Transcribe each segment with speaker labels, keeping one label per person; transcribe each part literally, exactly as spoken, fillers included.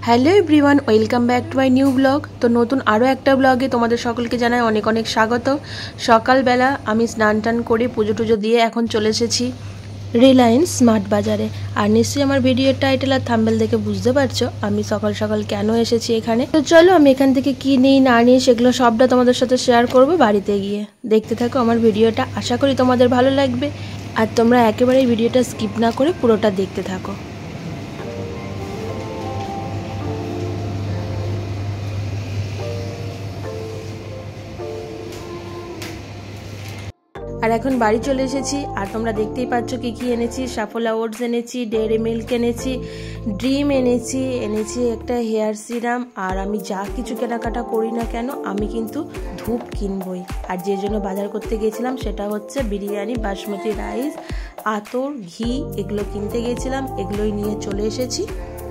Speaker 1: Hello everyone, welcome back to my new vlog. তো নতুন আরও একটা ব্লগে তোমাদের সকলকে জানাই অনেক অনেক স্বাগত। সকালবেলা আমি স্নান টান করে পুজো টুজো দিয়ে এখন চলে এসেছি রিলায়েন্স স্মার্ট বাজারে। আর নিশ্চয়ই আমার ভিডিওর টাইটেল আর থাম্বনেল দেখে বুঝতে পারছো আমি সকাল সকাল কেন এসেছি এখানে। তো চলো আমি এখান থেকে কি নিই না নিই সেগুলো সবটা তোমাদের সাথে শেয়ার করবো বাড়িতে গিয়ে। দেখতে থাকো আমার ভিডিওটা, আশা করি তোমাদের ভালো লাগবে। আর তোমরা একেবারেই ভিডিওটা স্কিপ না করে পুরোটা দেখতে থাকো। আর এখন বাড়ি চলে এসেছি। আর তোমরা দেখতেই পাচ্ছ কি কি এনেছি। সাফোলা ওটস এনেছি, ডেয়ারি মিল্ক এনেছি, ড্রিম এনেছি, এনেছি একটা হেয়ার সিরাম। আর আমি যা কিছু কেনাকাটা করি না কেন আমি কিন্তু ধূপ কিনবই। আর যে জন্য বাজার করতে গেছিলাম সেটা হচ্ছে বিরিয়ানি, বাসমতি রাইস, আতর, ঘি, এগুলো কিনতে গেছিলাম। এগুলোই নিয়ে চলে এসেছি।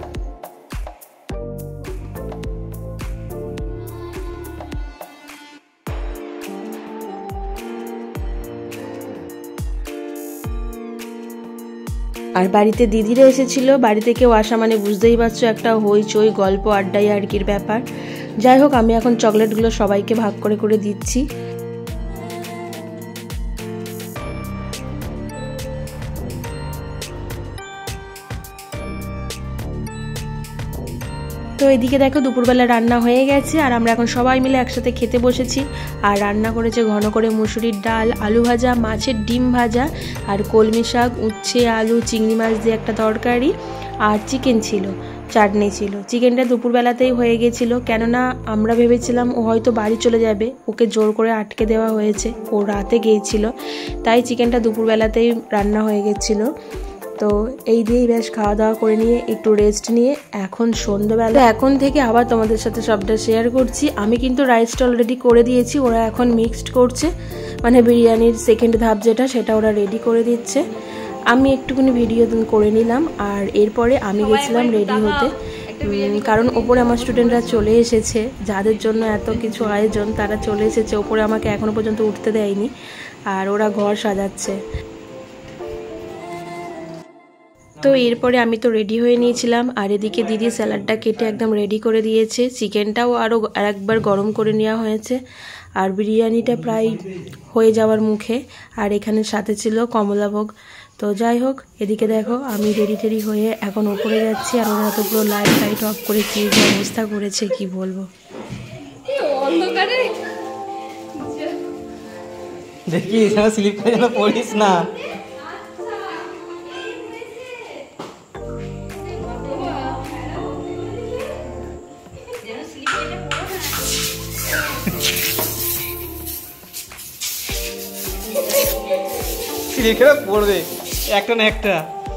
Speaker 1: আর বাড়িতে দিদিরা এসেছিল। বাড়িতে কেউ আসা মানে বুঝতেই পারছো একটা হইচই, গল্প, আড্ডাই আর কির ব্যাপার। যাই হোক, আমি এখন চকলেটগুলো সবাইকে ভাগ করে করে দিচ্ছি। তো এদিকে দেখো দুপুরবেলা রান্না হয়ে গেছে আর আমরা এখন সবাই মিলে একসাথে খেতে বসেছি। আর রান্না করেছে ঘন করে মুসুরির ডাল, আলু ভাজা, মাছের ডিম ভাজা, আর কলমি শাক, উচ্ছে, আলু, চিংড়ি মাছ দিয়ে একটা তরকারি, আর চিকেন ছিল, চাটনি ছিল। চিকেনটা দুপুরবেলাতেই হয়ে গেছিলো, কেননা আমরা ভেবেছিলাম ও হয়তো বাড়ি চলে যাবে, ওকে জোর করে আটকে দেওয়া হয়েছে, ও রাতে গিয়েছিল, তাই চিকেনটা দুপুরবেলাতেই রান্না হয়ে গেছিলো। তো এই দিয়েই বেশ খাওয়া দাওয়া করে নিয়ে একটু রেস্ট নিয়ে এখন সন্ধ্যাবেলা, এখন থেকে আবার তোমাদের সাথে সবটা শেয়ার করছি। আমি কিন্তু রাইসটা অলরেডি করে দিয়েছি, ওরা এখন মিক্সড করছে, মানে বিরিয়ানির সেকেন্ড ধাপ যেটা সেটা ওরা রেডি করে দিচ্ছে। আমি একটুখানি ভিডিও করে নিলাম। আর এরপরে আমি গেছিলাম রেডি হতে, কারণ ওপরে আমার স্টুডেন্টরা চলে এসেছে, যাদের জন্য এত কিছু আয়োজন তারা চলে এসেছে। ওপরে আমাকে এখনো পর্যন্ত উঠতে দেয়নি, আর ওরা ঘর সাজাচ্ছে। তো এরপরে আমি তো রেডি হয়ে নিয়েছিলাম। আর এদিকে দিদি স্যালাডটা কেটে একদম রেডি করে দিয়েছে, চিকেনটাও আরও আরেকবার গরম করে নেওয়া হয়েছে, আর বিরিয়ানিটা প্রায় হয়ে যাওয়ার মুখে। আর এখানে সাথে ছিল কমলাভোগ। তো যাই হোক, এদিকে দেখো আমি রেডি টেডি হয়ে এখন ওপরে যাচ্ছি। আর ওরা তো পুরো লাইট লাইট অফ করে কি যে অবস্থা করেছে কি বলবো।
Speaker 2: দেখি স্লিপ করে যেন পড়িস না। স্লিপে পড়বে একটা না একটা।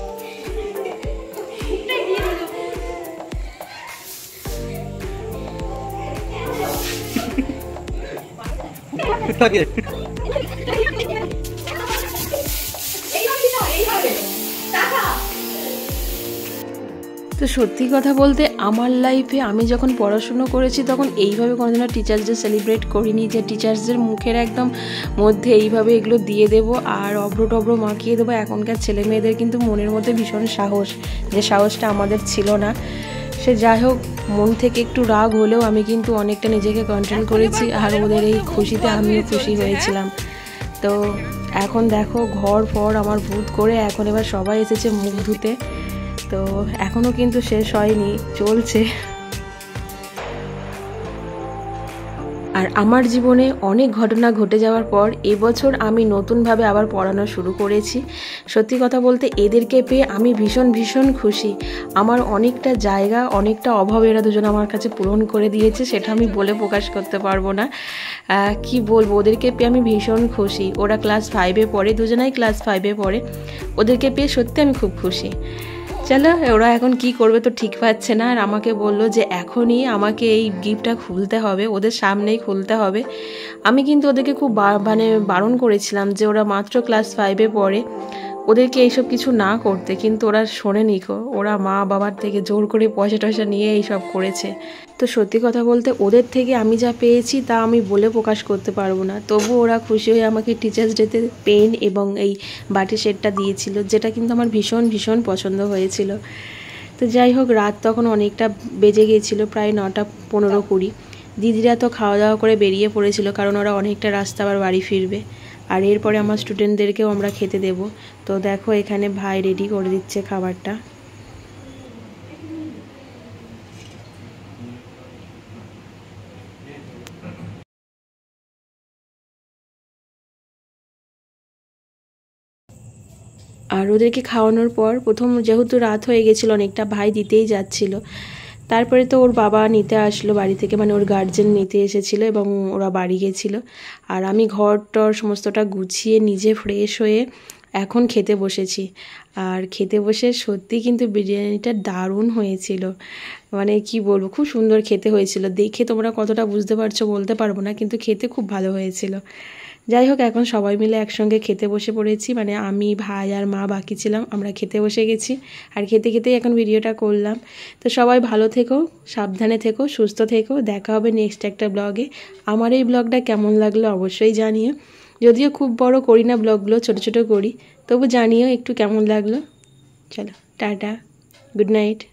Speaker 1: তো সত্যি কথা বলতে আমার লাইফে আমি যখন পড়াশুনো করেছি তখন এইভাবে কোনোদিনও টিচার্স ডে সেলিব্রেট করিনি, যে টিচার্সদের মুখের একদম মধ্যে এইভাবে এগুলো দিয়ে দেবো আর অভ্র টভ্র মাখিয়ে দেবো। এখনকার ছেলে মেয়েদের কিন্তু মনের মধ্যে ভীষণ সাহস, যে সাহসটা আমাদের ছিল না। সে যাই হোক, মন থেকে একটু রাগ হলেও আমি কিন্তু অনেকটা নিজেকে কন্ট্রোল করেছি। আর ওদের এই খুশিতে আমিও খুশি হয়েছিলাম। তো এখন দেখো ঘর ফর আমার ভূত করে এখন এবার সবাই এসেছে মুখ ধুতে। তো এখনো কিন্তু শেষ হয়নি, চলছে। আর আমার জীবনে অনেক ঘটনা ঘটে যাওয়ার পর এবছর আমি নতুনভাবে আবার পড়ানো শুরু করেছি। সত্যি কথা বলতে এদেরকে পেয়ে আমি ভীষণ ভীষণ খুশি। আমার অনেকটা জায়গা, অনেকটা অভাব এরা দুজন আমার কাছে পূরণ করে দিয়েছে, সেটা আমি বলে প্রকাশ করতে পারবো না। কি বলবো, ওদেরকে পেয়ে আমি ভীষণ খুশি। ওরা ক্লাস ফাইভে পড়ে, দুজনাই ক্লাস ফাইভে পড়ে। ওদেরকে পেয়ে সত্যি আমি খুব খুশি। চলো, ওরা এখন কি করবে তো ঠিক পাচ্ছে না। আর আমাকে বললো যে এখনই আমাকে এই গিফটটা খুলতে হবে, ওদের সামনেই খুলতে হবে। আমি কিন্তু ওদেরকে খুব মানে বারণ করেছিলাম যে ওরা মাত্র ক্লাস ফাইভে পড়ে, ওদেরকে এইসব কিছু না করতে, কিন্তু ওরা শোনেনি গো। ওরা মা বাবার থেকে জোর করে পয়সা টয়সা নিয়ে এইসব করেছে। তো সত্যি কথা বলতে ওদের থেকে আমি যা পেয়েছি তা আমি বলে প্রকাশ করতে পারবো না। তবু ওরা খুশি হয়ে আমাকে টিচার্স ডেতে পেন এবং এই বাটি সেটটা দিয়েছিল, যেটা কিন্তু আমার ভীষণ ভীষণ পছন্দ হয়েছিল। তো যাই হোক, রাত তখন অনেকটা বেজে গিয়েছিলো, প্রায় নটা পনেরো কুড়ি। দিদিরা তো খাওয়া দাওয়া করে বেরিয়ে পড়েছিল, কারণ ওরা অনেকটা রাস্তা আবার বাড়ি ফিরবে। আর এরপরে আমার স্টুডেন্টদেরকেও আমরা খেতে দেব। তো দেখো এখানে ভাই রেডি করে দিচ্ছে খাবারটা। আর ওদেরকে খাওয়ানোর পর প্রথম যেহেতু রাত হয়ে গেছিলো অনেকটা, ভাই দিতেই যাচ্ছিল। তারপরে তো ওর বাবা নিতে আসলো বাড়ি থেকে, মানে ওর গার্জেন নিতে এসেছিলো এবং ওরা বাড়ি গেছিলো। আর আমি ঘর টর সমস্তটা গুছিয়ে নিজে ফ্রেশ হয়ে এখন খেতে বসেছি। আর খেতে বসে সত্যি কিন্তু বিরিয়ানিটা দারুণ হয়েছিল, মানে কি বলবো, খুব সুন্দর খেতে হয়েছিল। দেখে তোমরা কতটা বুঝতে পারছো বলতে পারবো না, কিন্তু খেতে খুব ভালো হয়েছিল। যাই হোক, এখন সবাই মিলে একসঙ্গে খেতে বসে পড়েছি, মানে আমি, ভাই আর মা বাকি ছিলাম, আমরা খেতে বসে গেছি। আর খেতে খেতেই এখন ভিডিওটা করলাম। তো সবাই ভালো থেকো, সাবধানে থেকো, সুস্থ থেকো। দেখা হবে নেক্সট একটা ব্লগে। আমার এই ব্লগটা কেমন লাগলো অবশ্যই জানিও। যদিও খুব বড় করি না ব্লগগুলো, ছোট ছোট করি, তবু জানিও একটু কেমন লাগলো। চলো টাটা, গুড নাইট।